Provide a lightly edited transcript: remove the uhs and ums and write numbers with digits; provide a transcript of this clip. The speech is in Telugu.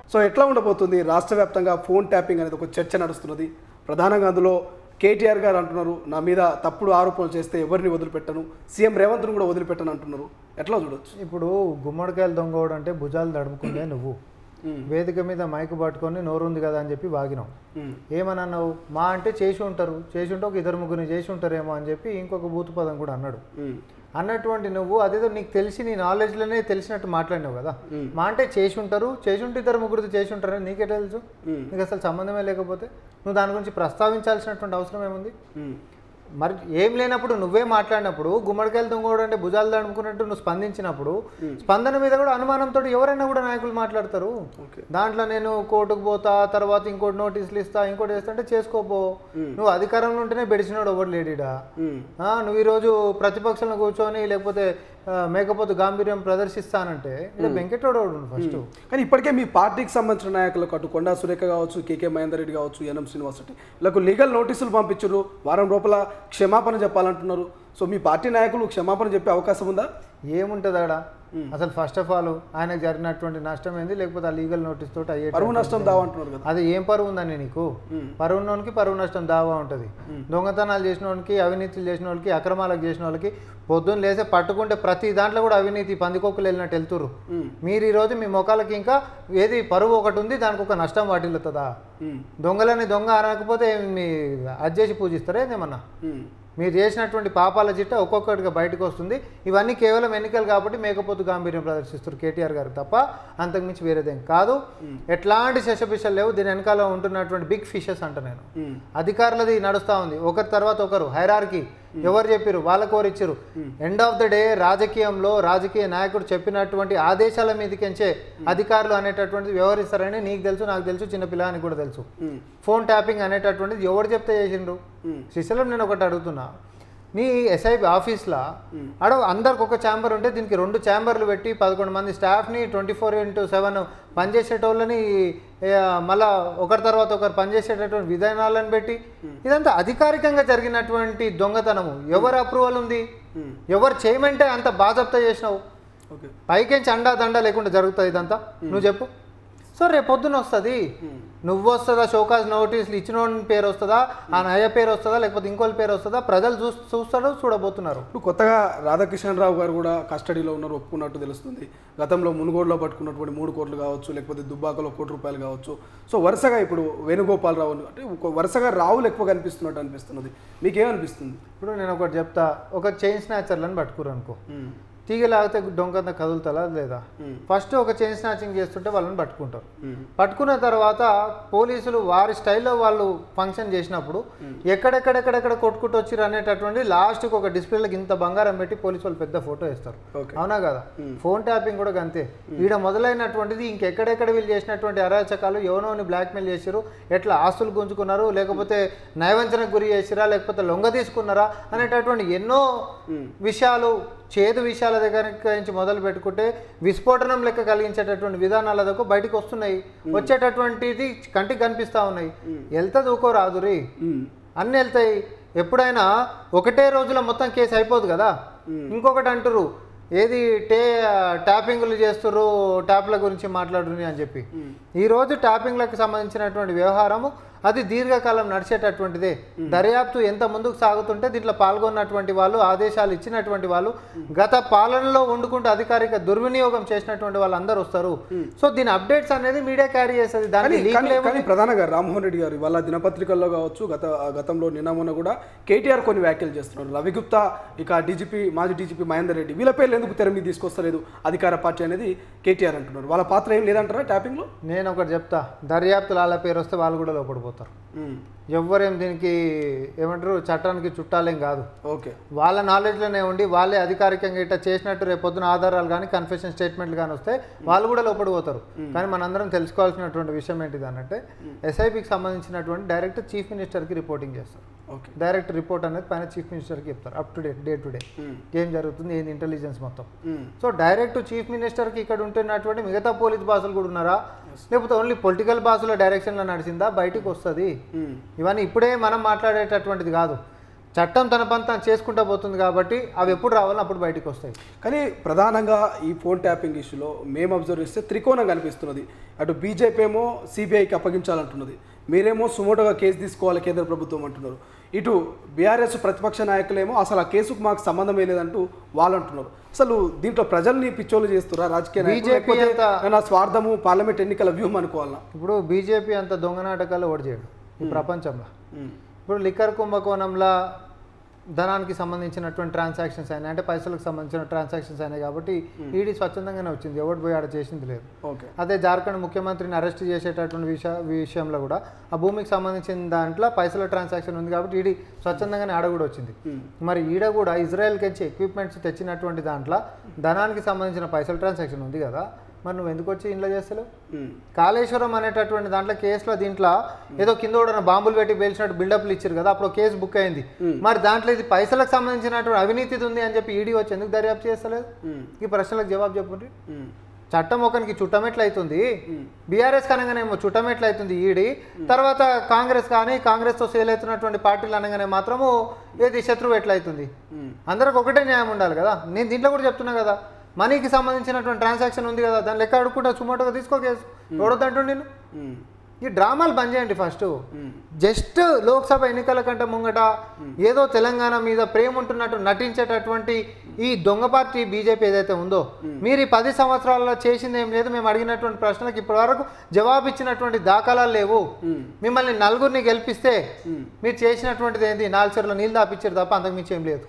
సో ఎట్లా ఉండబోతుంది రాష్ట్ర వ్యాప్తంగా ఫోన్ ట్యాపింగ్ అనేది ఒక చర్చ నడుస్తున్నది. ప్రధానంగా అందులో కేటీఆర్ గారు అంటున్నారు, నా మీద తప్పుడు ఆరోపణలు చేస్తే ఎవరిని వదిలిపెట్టను, సీఎం రేవంత్ను కూడా వదిలిపెట్టను అంటున్నారు. ఎట్లా చూడొచ్చు? ఇప్పుడు గుమ్మడికాయలు దొంగోడు అంటే భుజాలు దడుముకుందే నువ్వు వేదిక మీద మైకు పట్టుకొని నోరుంది కదా అని చెప్పి వాగినావు. ఏమన్నావు? మా అంటే చేసి ఉంటారు, చేసి ఉంటే ఒక ఇద్దరు ముగ్గురిని చేసి ఉంటారేమో అని చెప్పి ఇంకొక భూత పదం కూడా అన్నాడు. అన్నటువంటి నువ్వు అదేదో నీకు తెలిసి నీ నాలెడ్జ్లోనే తెలిసినట్టు మాట్లాడినావు కదా. మా అంటే చేసి ఉంటారు, చేసి ఉంటే ఇద్దరు ముగ్గురితో చేసి ఉంటారని నీకే తెలుసు. నీకు అసలు సంబంధమే లేకపోతే నువ్వు దాని గురించి ప్రస్తావించాల్సినటువంటి అవసరం ఏముంది? మరి ఏం లేనప్పుడు నువ్వే మాట్లాడినప్పుడు గుమ్మడికాయలు దొంగోడు అంటే భుజాలు దడుముకున్నట్టు నువ్వు స్పందించినప్పుడు స్పందన మీద కూడా అనుమానంతో ఎవరైనా కూడా నాయకులు మాట్లాడతారు. దాంట్లో నేను కోర్టుకు పోతా, తర్వాత ఇంకోటి నోటీసులు ఇస్తా, ఇంకోటి చేస్తా అంటే చేసుకోపో. నువ్వు అధికారంలో ఉంటేనే బెడిసినాడు ఎవరు లేడీడా. నువ్వు ఈరోజు ప్రతిపక్షంలో కూర్చొని లేకపోతే మేకపోతే గాంభీర్యం ప్రదర్శిస్తానంటే ఇలా వెంకటోడు ఫస్ట్. కానీ ఇప్పటికే మీ పార్టీకి సంబంధించిన నాయకులకు అటు కొండా సురేఖ కావచ్చు, కేకే మహేందర్ రెడ్డి కావచ్చు, ఎన్ఎం శ్రీనివాసరెడ్డి వీళ్ళకు లీగల్ నోటీసులు పంపించారు, వారం లోపల క్షమాపణ చెప్పాలంటున్నారు. సో మీ పార్టీ నాయకులు క్షమాపణ చెప్పే అవకాశం ఉందా? ఏముంటుంది ఆడ? అసలు ఫస్ట్ ఆఫ్ ఆల్ ఆయనకు జరిగినటువంటి నష్టం ఏంది, లేకపోతే ఆ లీగల్ నోటీస్ తోటి అయ్యే పరువు నష్టం దావా అంటున్నారు కదా. అది ఏం పరువు ఉందని నీకు? పరువునోనికి పరువు నష్టం దావా ఉంటుంది. దొంగతనాలు చేసిన వాళ్ళకి, అవినీతులు చేసిన వాళ్ళకి, అక్రమాలకు చేసిన వాళ్ళకి పొద్దున్న లేసే పట్టుకుంటే ప్రతి దాంట్లో కూడా అవినీతి పందికొక్కులు వెళ్ళినట్టు వెళ్తురు. మీరు ఈరోజు మీ మొక్కలకి ఇంకా ఏది పరువు ఒకటి ఉంది, దానికి ఒక నష్టం వాటిల్లుతుందా? దొంగలని దొంగ అనకపోతే మీ అది చేసి పూజిస్తారా ఏదేమన్నా? మీరు చేసినటువంటి పాపాల చిట్ట ఒక్కొక్కటిగా బయటకు వస్తుంది. ఇవన్నీ కేవలం ఎన్నికలు కాబట్టి మేకపోతు గాంభీర్యం ప్రదర్శిస్తారు కేటీఆర్ గారు తప్ప అంతకుమించి వేరేదేం కాదు. ఎట్లాంటి శశపిషలు లేవు. దీని వెనకాల ఉంటున్నటువంటి బిగ్ ఫిషెస్ అంట నేను. అధికారులది నడుస్తూ ఉంది, ఒకరి తర్వాత ఒకరు హైరార్కీ. ఎవరు చెప్పారు? వాళ్ళకు ఎవరు ఇచ్చారు? ఎండ్ ఆఫ్ ద డే రాజకీయంలో రాజకీయ నాయకుడు చెప్పినటువంటి ఆదేశాల మీదకించే అధికారులు అనేటటువంటిది వ్యవహరిస్తారని నీకు తెలుసు, నాకు తెలుసు, చిన్న పిల్లానికి కూడా తెలుసు. ఫోన్ ట్యాపింగ్ అనేటటువంటిది ఎవరు చెప్తే చేసిండ్రు? శ్రీశైలం నేను ఒకటి అడుగుతున్నా, నీ ఎస్ఐబి ఆఫీస్లో అందరికి ఒక ఛాంబర్ ఉంటే దీనికి 2 ఛాంబర్లు పెట్టి 11 మంది స్టాఫ్ని 24/7 పనిచేసేటోళ్ళని మళ్ళా ఒకరి తర్వాత ఒకరు పనిచేసేటటువంటి విధానాలను పెట్టి ఇదంతా అధికారికంగా జరిగినటువంటి దొంగతనము. ఎవరు అప్రూవల్ ఉంది? ఎవరు చేయమంటే అంత బాజప్తా చేసినావు? పైకించి అండా దండా లేకుండా జరుగుతుంది ఇదంతా? నువ్వు చెప్పు. సో రేపొద్దున వస్తుంది, నువ్వు వస్తుందా, షోకాజ్ నోటీసులు ఇచ్చిన పేరు వస్తుందా, ఆ నయ పేరు వస్తుందా, లేకపోతే ఇంకోళ్ళ పేరు వస్తుందా? ప్రజలు చూస్తాడు, చూడబోతున్నారు. ఇప్పుడు కొత్తగా రాధాకృష్ణరావు గారు కూడా కస్టడీలో ఉన్నారు, ఒప్పుకున్నట్టు తెలుస్తుంది. గతంలో మునుగోడులో పట్టుకున్నటువంటి 3 కోట్లు కావచ్చు, లేకపోతే దుబ్బాకలో ₹1 కోటి కావచ్చు. సో వరుసగా ఇప్పుడు వేణుగోపాలరావు అంటే వరుసగా రావులు ఎక్కువ కనిపిస్తున్నట్టు అనిపిస్తున్నది. మీకేమనిపిస్తుంది? ఇప్పుడు నేను ఒకటి చెప్తా, ఒక చైన్ స్నాచర్లను పట్టుకురు అనుకో, తీగలాగితే డొంకంత కదులుతలా లేదా? ఫస్ట్ ఒక చైన్ స్నాచింగ్ చేస్తుంటే వాళ్ళని పట్టుకుంటారు. పట్టుకున్న తర్వాత పోలీసులు వారి స్టైల్లో వాళ్ళు ఫంక్షన్ చేసినప్పుడు ఎక్కడెక్కడెక్కడెక్కడ కొట్టుకుంటూ వచ్చిరు అనేటటువంటి లాస్ట్కి ఒక డిస్ప్లేలకు ఇంత బంగారం పెట్టి పోలీసు వాళ్ళు పెద్ద ఫోటో వేస్తారు. అవునా కదా? ఫోన్ ట్యాపింగ్ కూడా అంతే. ఈడ మొదలైనటువంటిది ఇంకెక్కడెక్కడ వీళ్ళు చేసినటువంటి అరాచకాలు, ఎవనోని బ్లాక్మెయిల్ చేసిరు, ఎట్లా ఆస్తులు గుంజుకున్నారు, లేకపోతే నయవంచనకు గురి చేసిరా, లేకపోతే లొంగ తీసుకున్నారా అనేటటువంటి ఎన్నో విషయాలు, చేదు విషయాల దగ్గర నుంచి మొదలు పెట్టుకుంటే విస్ఫోటనం లెక్క కలిగించేటటువంటి విధానాల దగ్గర బయటకు వస్తున్నాయి. వచ్చేటటువంటిది కంటికి కనిపిస్తూ ఉన్నాయి. వెళ్తుంది ఊకో రాదురి, అన్నీ వెళ్తాయి. ఎప్పుడైనా ఒకటే రోజులో మొత్తం కేసు అయిపోదు కదా. ఇంకొకటి అంటారు, ఏది ట్యాపింగ్లు చేస్తుర్రు, ట్యాప్ల గురించి మాట్లాడుని అని చెప్పి. ఈరోజు ట్యాపింగ్లకు సంబంధించినటువంటి వ్యవహారము అది దీర్ఘకాలం నడిచేటటువంటిదే. దర్యాప్తు ఎంత ముందుకు సాగుతుంటే దీంట్లో పాల్గొన్నటువంటి వాళ్ళు, ఆదేశాలు ఇచ్చినటువంటి వాళ్ళు, గత పాలనలో వండుకుంటూ అధికారిక దుర్వినియోగం చేసినటువంటి వాళ్ళు అందరూ వస్తారు. సో దీని అప్డేట్స్ అనేది మీడియా క్యారీ చేస్తుంది. కానీ ప్రధానంగా రామ్మోహన్ రెడ్డి గారు వాళ్ళ దినపత్రికల్లో కావచ్చు, గతంలో నిన్న మొన్న కూడా కేటీఆర్ కొన్ని వ్యాఖ్యలు చేస్తున్నారు. రవి గుప్తా, ఇక డీజీపీ, మాజీ డీజీపీ మహేందర్ రెడ్డి, వీళ్ళ పేర్లు ఎందుకు తెర మీద తీసుకొస్తలేదు అధికార పార్టీ అనేది కేటీఆర్ అంటున్నారు. వాళ్ళ పాత్ర ఏం లేదంటారా ట్యాపింగ్లో? నేను ఒకటి చెప్తా, దర్యాప్తులు వాళ్ళ పేరు వస్తే వాళ్ళు కూడా లోపడిపోతారు. ఎవ్వరేం దీనికి ఏమంటారు, చట్టానికి చుట్టాలేం కాదు. ఓకే, వాళ్ళ నాలెడ్జ్లోనే ఉండి వాళ్ళే అధికారికంగా ఇట్లా చేసినట్టు రేపు పొద్దున ఆధారాలు కానీ కన్ఫెషన్ స్టేట్మెంట్లు కానీ వస్తే వాళ్ళు కూడా లోపడిపోతారు. కానీ మనందరం తెలుసుకోవాల్సినటువంటి విషయం ఏంటిది అంటే, ఎస్ఐబికి సంబంధించినటువంటి డైరెక్ట్ చీఫ్ మినిస్టర్కి రిపోర్టింగ్ చేస్తారు. డైరెక్ట్ రిపోర్ట్ అనేది పైన చీఫ్ మినిస్టర్కి చెప్తారు, up to date, day to day ఏం జరుగుతుంది, ఏంది ఇంటెలిజెన్స్ మొత్తం. సో డైరెక్ట్ చీఫ్ మినిస్టర్కి ఇక్కడ ఉంటున్నటువంటి మిగతా పోలీస్ బాసులు కూడా ఉన్నారా, లేకపోతే ఓన్లీ పొలిటికల్ బాసుల డైరెక్షన్లో నడిచిందా, బయటకు వస్తుంది. ఇవన్నీ ఇప్పుడే మనం మాట్లాడేటటువంటిది కాదు. చట్టం తన పని తాను చేసుకుంటూ పోతుంది కాబట్టి అవి ఎప్పుడు రావాలో అప్పుడు బయటకు వస్తాయి. కానీ ప్రధానంగా ఈ ఫోన్ ట్యాపింగ్ ఇష్యూలో మేము అబ్జర్వ్ చేస్తే త్రికోణం కనిపిస్తున్నది. అటు బీజేపీ ఏమో సిబిఐకి అప్పగించాలంటున్నది, మీరేమో సుమోటోగా కేసు తీసుకోవాలి కేంద్ర ప్రభుత్వం అంటున్నారు. ఇటు బీఆర్ఎస్ ప్రతిపక్ష నాయకులేమో అసలు ఆ కేసుకు మాకు సంబంధమే లేదంటూ వాళ్ళు అంటున్నారు. అసలు దీంట్లో ప్రజల్ని పిచ్చోలు చేస్తురా రాజకీయ బీజేపీ స్వార్థము పార్లమెంట్ ఎన్నికల వ్యూహం అనుకోవాలా? ఇప్పుడు బీజేపీ అంత దొంగ నాటకాలు ఓడి చేయడు ఈ ప్రపంచంలో. ఇప్పుడు లిక్కర్ కుంభకోణంలో ధనానికి సంబంధించినటువంటి ట్రాన్సాక్షన్స్ అయినాయి, అంటే పైసలకు సంబంధించిన ట్రాన్సాక్షన్స్ అయినాయి కాబట్టి ఈడీ స్వచ్ఛందంగానే వచ్చింది, ఎవరు పోయి ఆడ చేసింది లేదు. అదే జార్ఖండ్ ముఖ్యమంత్రిని అరెస్ట్ చేసేటటువంటి విషయంలో కూడా ఆ భూమికి సంబంధించిన దాంట్లో పైసల ట్రాన్సాక్షన్ ఉంది కాబట్టి ఈడీ స్వచ్ఛందంగానే ఆడ కూడా వచ్చింది. మరి ఈడ కూడా ఇజ్రాయెల్కి వచ్చి ఎక్విప్మెంట్స్ తెచ్చినటువంటి దాంట్లో ధనానికి సంబంధించిన పైసల ట్రాన్సాక్షన్ ఉంది కదా, మరి నువ్వు ఎందుకు వచ్చి ఇంట్లో చేస్తలేవు? కాళేశ్వరం అనేటటువంటి దాంట్లో కేసులో దీంట్లో ఏదో కింద కూడా బాంబులు పెట్టి పేల్చినట్టు బిల్డప్లు ఇచ్చారు కదా, అప్పుడు కేసు బుక్ అయింది. మరి దాంట్లో ఇది పైసలకు సంబంధించినటువంటి అవినీతి ఉంది అని చెప్పి ఈడీ వచ్చి ఎందుకు దర్యాప్తు చేస్తలేదు? ఈ ప్రశ్నలకు జవాబు చెప్పండి. చట్టం ఒకరికి చుట్టమెట్లయితుంది, బీఆర్ఎస్ అనగానేమో చుట్టమెట్లయితుంది ఈడీ, తర్వాత కాంగ్రెస్ కానీ కాంగ్రెస్తో సేల్ అవుతున్నటువంటి పార్టీలు అనగానే మాత్రము ఏది శత్రువు ఎట్లయితుంది? అందరికి ఒకటే న్యాయం ఉండాలి కదా. నేను దీంట్లో కూడా చెప్తున్నా కదా, మనీకి సంబంధించినటువంటి ట్రాన్సాక్షన్ ఉంది కదా, దాని లెక్క అడుక్కుంటా సుమోటోగా తీసుకో కేసు, ఎవడొద్దంటు నేను. ఈ డ్రామాలు బంద్ చేయండి ఫస్ట్. జస్ట్ లోక్సభ ఎన్నికల కంటే ముంగట ఏదో తెలంగాణ మీద ప్రేమ ఉంటున్నట్టు నటించేటటువంటి ఈ దొంగ పార్టీ బీజేపీ ఏదైతే ఉందో, మీరు ఈ 10 సంవత్సరాలలో చేసింది ఏం లేదు. మేము అడిగినటువంటి ప్రశ్నలకు ఇప్పటి వరకు జవాబు ఇచ్చినటువంటి దాఖలాలు లేవు. మిమ్మల్ని నలుగురిని గెలిపిస్తే మీరు చేసినటువంటిది ఏంటి? 4 చెరువుల నీళ్ళు దాపిచ్చారు తప్ప అంతకుమించి ఏం లేదు.